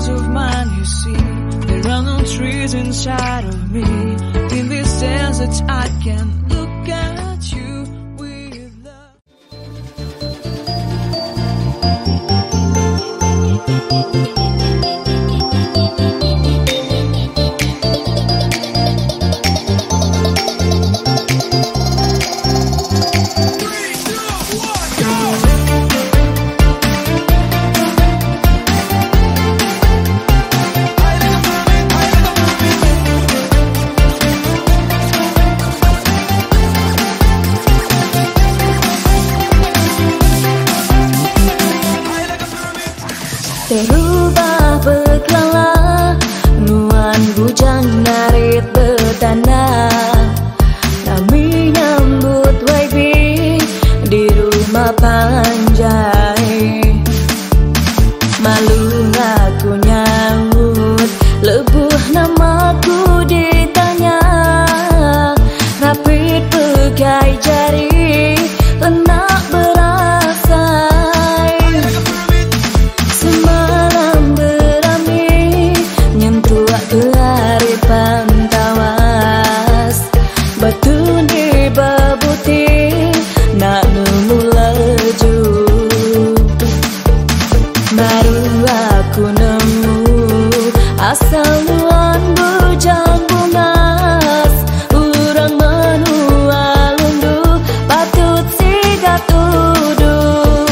peace of mind, you see. There are no trees inside of me. In this desert I can look at you with love. Terubah berkelala, nuan bujang narit bertanah. Kami nyambut waibi di rumah Panjai. Malu aku nyambut, lebuh namaku ditanya. Rapid pegai jari, enak berasai. Semalam berami, nyentuak kelari pantawas. Batu di babuti, nak nemu laju. Baru aku nemu asal nuan bujang bungas. Urang menua lundu, patut sigat tuduh.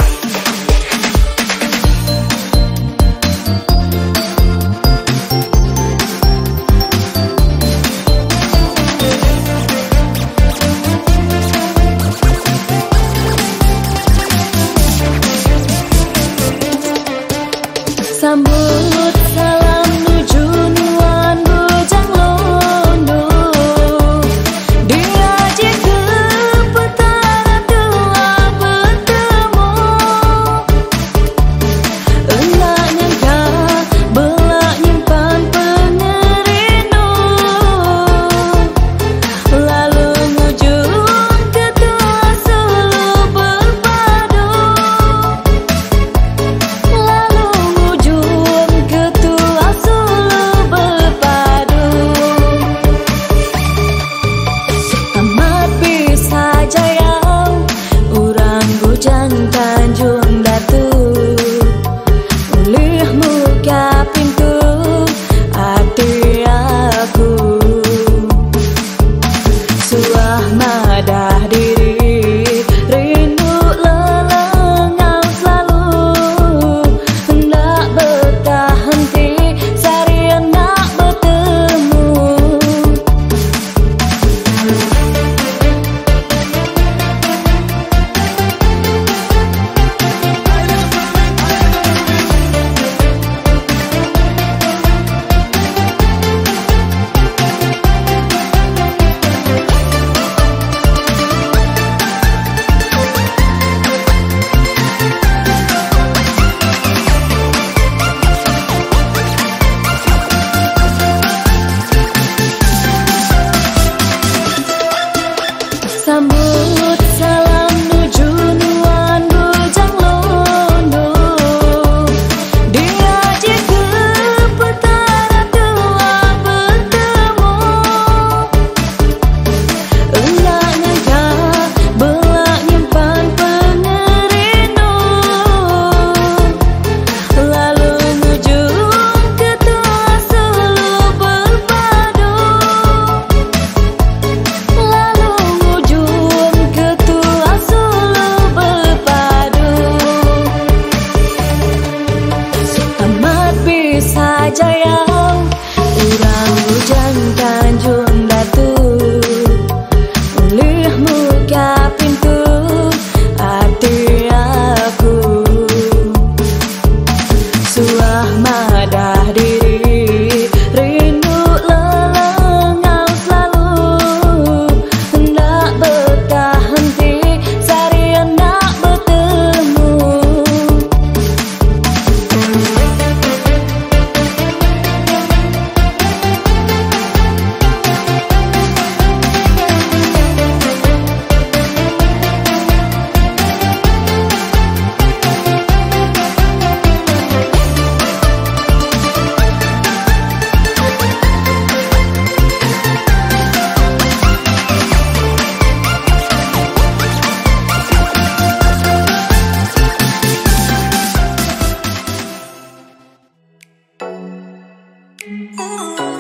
Sambut salam nuju nuan bujang londo. Diajak ke putaran dua bertemu. Enak nyangka belak nyimpan pengerindu. Lalu ngujung ke tua sulu berpadu. Lalu ngujung ke Oh